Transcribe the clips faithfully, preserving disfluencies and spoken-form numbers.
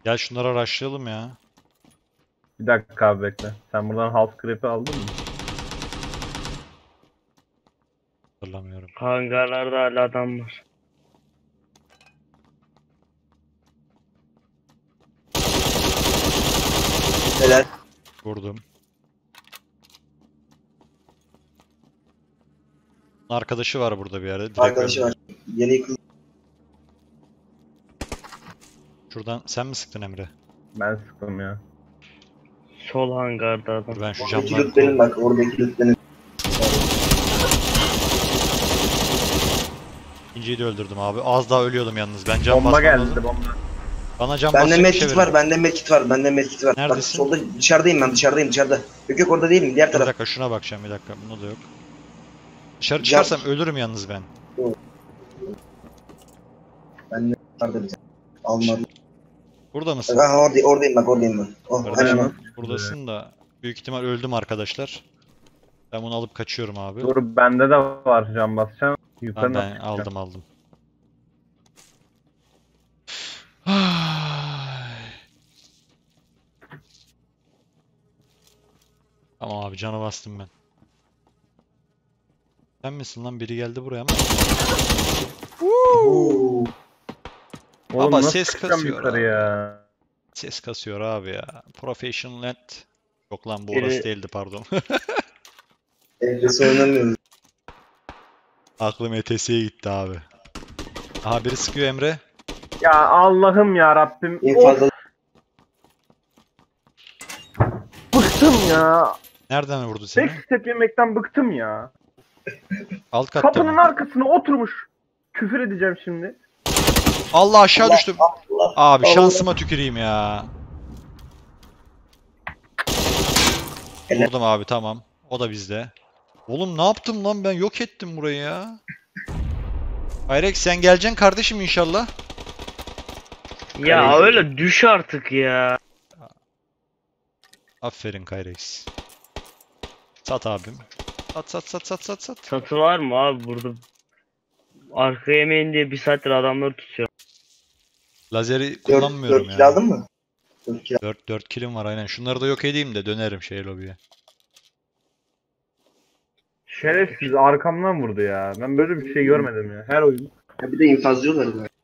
Gel şunları araştıralım ya. Bir dakika abi bekle. Sen buradan half creep'i aldın mı? Hatırlamıyorum. Hangarlarda hala adam var. Helal. Vurdum. Arkadaşı var burada bir yerde. Direkt Arkadaşı öldüm. var. Yeni yıkıldı. Şuradan sen mi sıktın Emre? Ben sıktım ya. Sol hangarda adam. Dur ben şu Oradaki camdan... loot benim bak. Oradaki loot benim. İkinciyi de öldürdüm abi. Az daha ölüyordum yalnız. Ben cam Bomba basmam geldi lazım. bomba. Bana cam Bende basacak bir şey medkit verin. var. Bende medkit var. Bende medkit var. Bak Neredesin? solda dışarıdayım ben. Dışarıdayım dışarıda. Yok yok orada değilim. Diğer Bir taraf. dakika şuna bakacağım bir dakika. Bunda da yok. Dışarı Cam- çıkarsam ölürüm yalnız ben. Bende vardı bir tane. Almadım. Burada mısın? Aha orada, oradayım bak oradayım ben. Oh, Kardeşim, aynen. buradasın da büyük ihtimal öldüm arkadaşlar. Ben bunu alıp kaçıyorum abi. Dur bende de var cam basacağım. Yukarı Ben, nasıl ben çıkacağım? aldım aldım. Ay. Tamam abi canı bastım ben. Sen misin lan? Biri geldi buraya ama. Oo. Oğlum Baba nasıl ses çıkacağım kasıyor yukarı abi. ya? Ses kasıyor abi ya. Professional net. Yok lan bu Biri- orası değildi pardon. Evdesi oynamıyoruz. Aklım E T S'ye gitti abi. Aha biri sıkıyor Emre. Ya Allah'ım ya Rabbim. En Of, fazla bıktım ya. Nereden vurdu seni? Tek step yemekten bıktım ya. Alt katta Kapının mı? arkasına oturmuş. Küfür edeceğim şimdi. Allah aşağı Allah, düştüm. Allah. Abi Allah. şansıma tüküreyim ya. Helal. Vurdum abi tamam. O da bizde. Oğlum ne yaptım lan ben yok ettim burayı ya. Hayrex sen geleceksin kardeşim inşallah. Ya Kaleci. öyle düş artık ya. Aferin Kayrex. Sat abim. Sat sat sat sat sat sat. Satı var mı abi burada? Arka yemeğin diye bir saattir adamları tutuyor. Lazeri Dört, kullanmıyorum dört ya. kilo aldın mı? dört kilo. dört dört kilim var aynen. Şunları da yok edeyim de dönerim şey lobiye. Şerefsiz arkamdan vurdu ya. Ben böyle bir şey görmedim ya. Her oyun. Ya bir de infazlıyorlar böyle.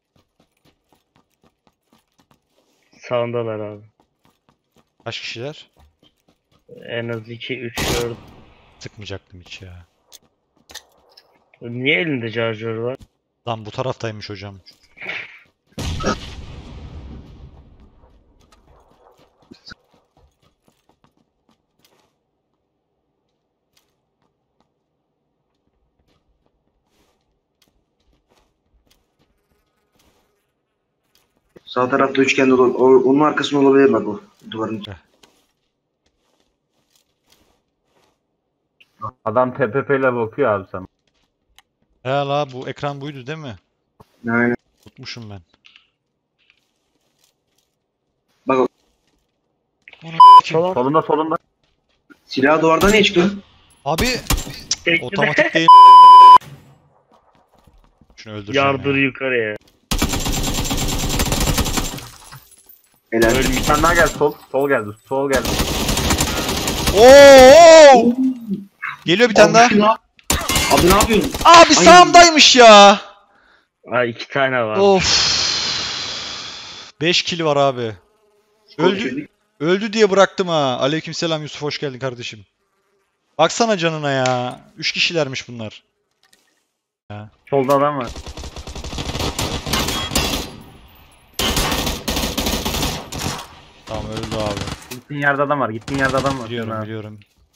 Sağındalar abi. Kaç kişiler? En az iki üç dört. Sıkmayacaktım hiç ya. Niye elinde charger var? Lan bu taraftaymış hocam. Sağ tarafta üçgen dolu. O- Onun arkasında olabilir bak o. Duvarın. Adam T P P ile bakıyor abi sana. He la bu ekran buydu değil mi? Aynen. Unutmuşum ben. Bak o. Onu Sola. Solunda solunda. Silahı duvardan niye çıktı? Abi Tekli de otomatik değil. Şunu öldüreceğim yardır ya. yukarıya. Helal. Ölmüş. Bir tane daha geldi sol. Sol geldi. Sol geldi. Oo! Geliyor bir tane daha. Abi, abi ne yapıyorsun? Abi sağımdaymış ya. Aa iki tane var. Of. beş kill var abi. Öldü. Öldü diye bıraktım ha. Aleykümselam Yusuf hoş geldin kardeşim. Baksana canına ya. üç kişilermiş bunlar. Solda adam var. Tamam öldü abi. Gittiğin yerde adam var. Gittiğin yerde adam var. Biliyorum Ha. biliyorum.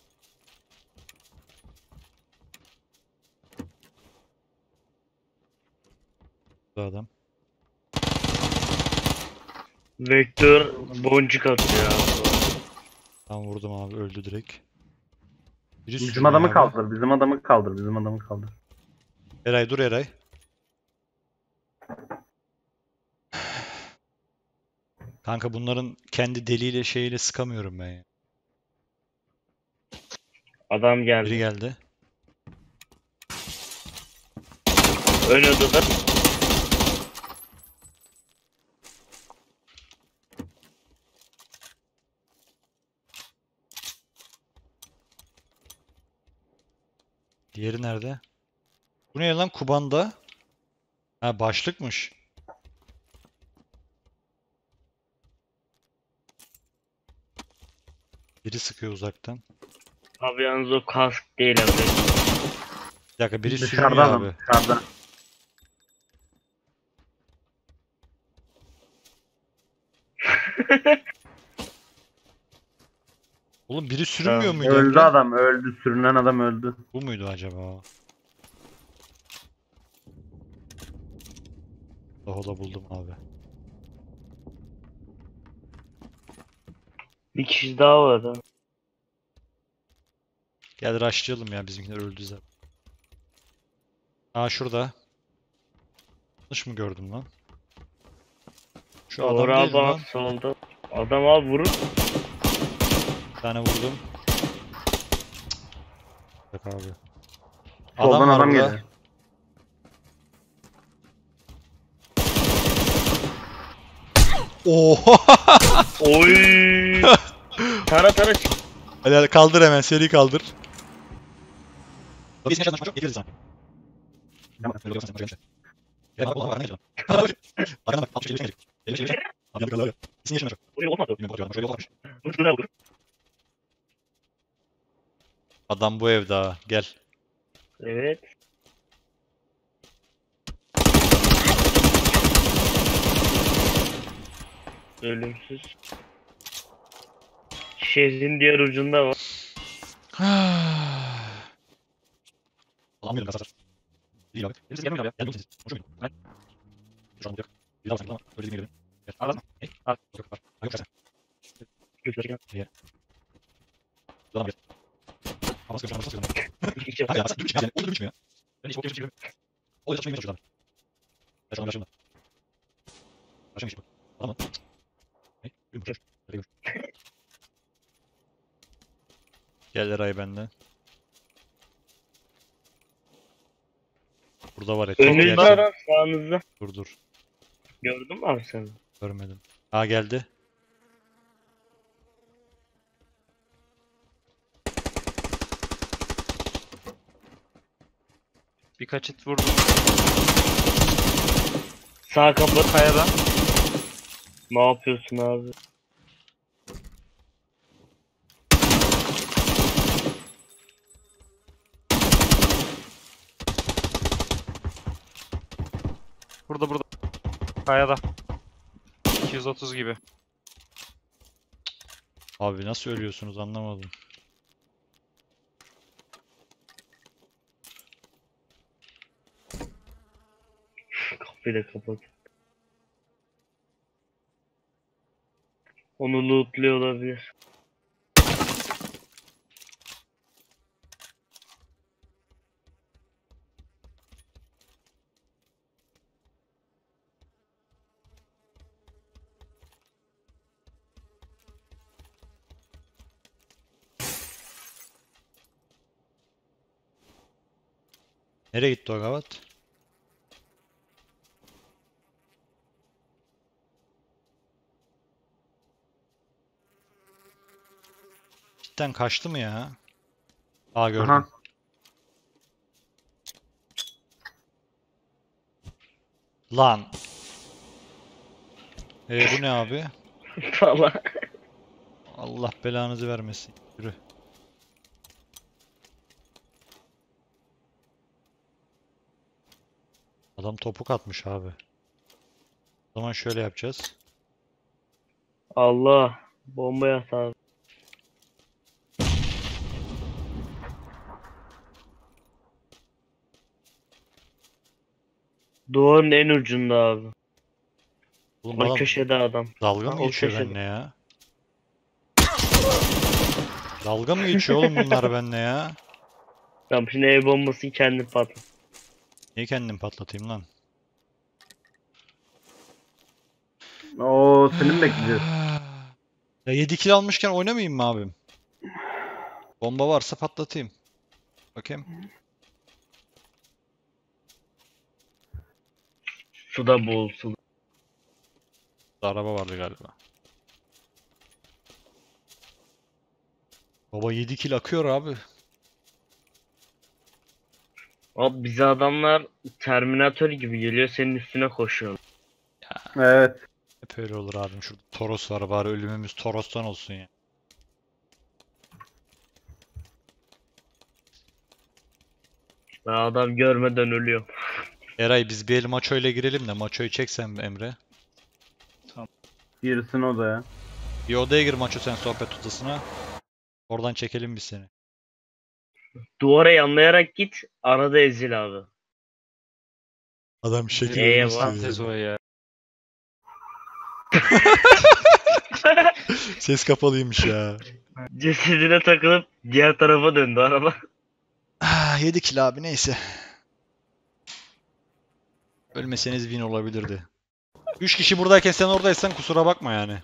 Bu adam. Vektör boncuk atıyor abi. Tamam vurdum abi öldü direkt. Biri Bizim sürüyor adamı abi. kaldır. Bizim adamı kaldır. Bizim adamı kaldır. Eray dur Eray. Kanka bunların kendi deliyle şeyiyle sıkamıyorum ben ya. Adam Biri geldi. geldi. Ön odada. nerede? Bu ne lan Kuban'da? Ha başlıkmış. Biri sıkıyor uzaktan. Abi yalnız o kask değil abi. Bir dakika biri Dışarıda sürünüyor adam. abi. Dışarıda. Oğlum biri sürünmüyor Tamam, muydu Öldü Emre? adam öldü. Sürünen adam öldü. Bu muydu acaba? Daha da buldum abi. Bir kişi daha var ha. Gel rushlayalım ya bizimkiler öldü zaten. Aa şurada. Yanlış mı gördüm lan? Şu adam Doğru değil abi mi lan? abi solda. Adam abi vurur. Bir tane vurdum. Bak abi. Soldan Adam var adam burada. geliyor. Oha! Oy. Tara tara çık. Hadi hadi kaldır hemen seri kaldır. Biz yaşadık çok geliyoruz sana. Öyle görsen sen başka bir şey. Ya bak oğlum arkana gel. Arkana bak altmış elli beş gelecek. elli beş elli beş. Abi yandık Allah'a. İsini yaşamıyor. Oraya olmadı. Bilmiyorum bakıyorum şöyle yollamış. Üstüne vurur. Adam bu evde ha. Gel. Evet. Ölümsüz. Şehrin diğer ucunda var. Allah'ım yedim kasar. Değil abi. Birisi gelmiyor abi ya. Gelmiyor siz. Konuşuyor muydun? Ben. Şu an yok. Bir daha sanki ama öyle değil mi? Gel. Al lan. Hey. Al. Yok yok var. Al yok sen. Göstereyim. Adam gel. Ama sıkıntı yok. Sıkıntı yok. İki kişi Hadi var. ya. Dün yani. Oldu dün ya. Ben hiç bakıyorum. O da çalışmayı çalışıyor adam. Ben sana başımda. Başım iş bu. Adam mı? Hey. Yürü. Hadi yürü. Gel Eray benden. Burada var ya. Çok Önünüzde yersin. adam sağınızda. Dur dur. Gördün mü abi sen? Görmedim. Ha geldi. Birkaç hit vurdum Sağ kapı. kayadan. Ne yapıyorsun abi? Burada burada. Kayada. iki yüz otuz gibi. Abi nasıl ölüyorsunuz anlamadım. Kapıyı da kapat. Onu lootluyor olabilir. Nereye gitti o gavat? Cidden kaçtı mı ya? Aa gördüm. Aha. Lan. E bu ne abi? Falan. Allah belanızı vermesin. Yürü. Adam topuk atmış abi. O zaman şöyle yapacağız. Allah. Bomba yat abi. Duvarın en ucunda abi. Oğlum O adam köşede adam. dalga Ha, mı o geçiyor köşede. benimle ya? Dalga mı geçiyor oğlum bunlar benimle ya? Tamam şimdi ev bombasını kendin patlat. Niye kendim patlatayım lan? Oo seni mi bekleyeceğiz? Ya yedi kill almışken oynamayayım mı abim? Bomba varsa patlatayım. Bakayım. Suda boğul suda. Araba vardı galiba. Baba yedi kill akıyor abi. Abi bize adamlar Terminator gibi geliyor, senin üstüne koşuyor. Evet. Hep öyle olur abim. Şurada Toros var, bari ölümümüz Toros'tan olsun ya. Ben adam görmeden ölüyor. Eray biz bir el maçoyla girelim de maçoyu çeksen Emre. Girsin odaya. Bir odaya gir maço sen sohbet odasına. Oradan çekelim biz seni. Duvara yanlayarak git, arada ezil abi. Adam şekil Neye nasıl bak? ya? Tezo ya. Ses kapalıymış ya. Cesedine takılıp diğer tarafa döndü araba. Ah, yedi kill abi neyse. Ölmeseniz win olabilirdi. üç kişi buradayken sen oradaysan kusura bakma yani.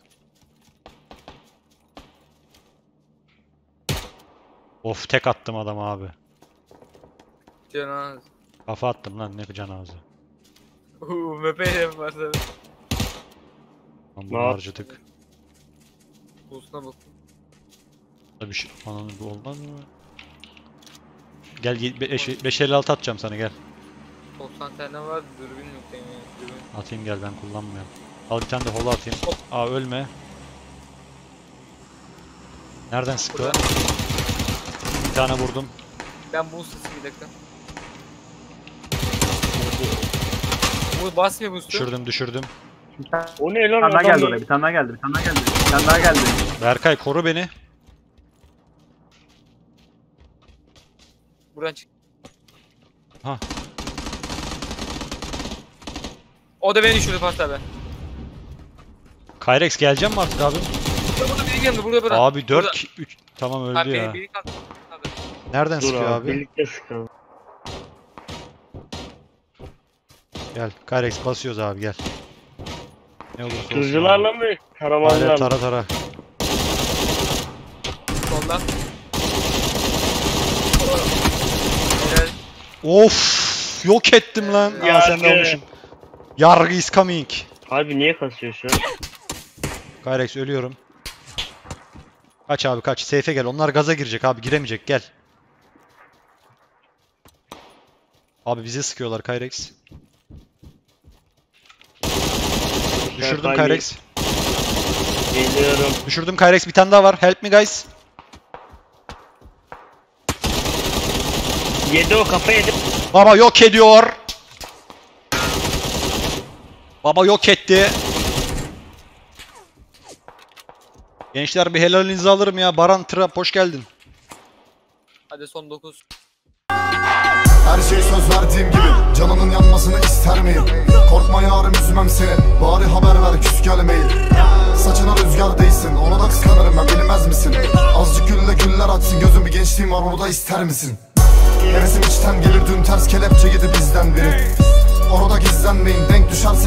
Of tek attım adam abi. Cenaz. Kafa attım lan ne can ağzı. Uuu mepe var tabi. Lan Ne bunu yap- harcadık. Boostuna bak. Tabii şey. Ananı bu olmaz mı? Gel beş elli altı atacağım sana gel. doksan tane var dürbün yok yani. Dürbün. Atayım gel ben kullanmıyorum. Al bir tane de holo atayım. Aa ölme. Nereden sıktı? Burada. Bir tane vurdum. Ben boost sesi bir dakika. Bu basmıyor boost'u. Düşürdüm düşürdüm. O ne lan Bir tane daha adam? geldi oraya. Bir tane daha geldi. Bir tane daha geldi. Bir tane daha geldi. Berkay koru beni. Buradan çık. Ha. O da beni düşürdü Part abi. Kyrex geleceğim mi artık abi? Burada burada biri geldi burada burada. Abi Burada. dört üç tamam öldü Abi ya. biri, biri kalktı. Abi. Nereden Dur sıkıyor abi, abi? birlikte sıkalım. Gel Kyrex basıyoruz abi gel. Ne olursa olsun. Tuzcularla mı? Aynen Taramanlarla mı? tara tara. Soldan. Helal. Of yok ettim lan. Aa Yargı. sen de olmuşsun. Yargı is coming. Harbi niye kasıyor şu an? Kyrex ölüyorum. Kaç abi kaç. Safe'e gel. Onlar gaza girecek abi. Giremeyecek gel. Abi bize sıkıyorlar Kyrex. Düşürdüm Berkay Kyrex. Geliyorum. Düşürdüm Kyrex. Bir tane daha var. Help me guys. Yedi o, kafa yedi. Baba yok ediyor. Baba yok etti. Gençler bir helalinizi alırım ya. Baran Trap hoş geldin. Hadi son dokuz. Her şey söz verdiğim gibi, canının yanmasını ister miyim? Korkma yarım üzmem seni, bari haber ver küs gelmeyin. Saçına rüzgar değsin, ona da kıskanırım ben, bilmez misin? Azıcık gülle güller açsın, gözüm bir gençliğim var, onu da ister misin? Hevesim içten gelir, dün ters kelepçe yedi bizden biri. Orada gizlenmeyin, denk düşerse